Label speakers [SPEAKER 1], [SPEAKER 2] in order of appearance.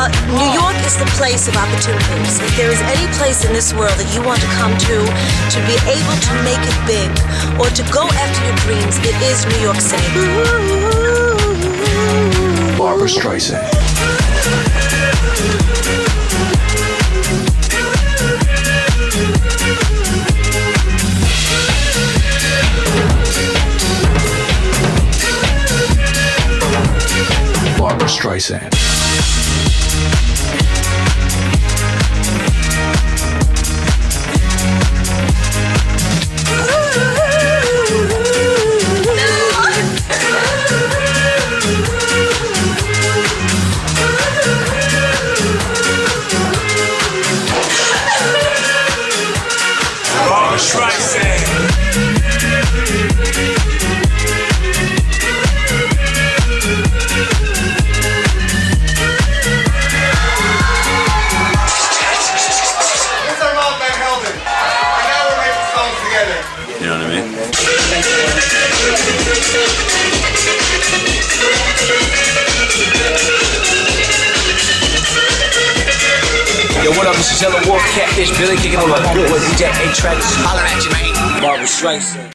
[SPEAKER 1] New York is the place of opportunities. If there is any place in this world that you want to come to be able to make it big, or to go after your dreams, it is New York City.
[SPEAKER 2] Barbara Streisand. Barbara Streisand. Barbara Streisand.
[SPEAKER 3] You know what I mean?
[SPEAKER 4] Yo, what up? This is Yellow Wolf, Catfish, Billy kicking on my book with DJ A-Trax. Holler at you, man. Barbara Streisand.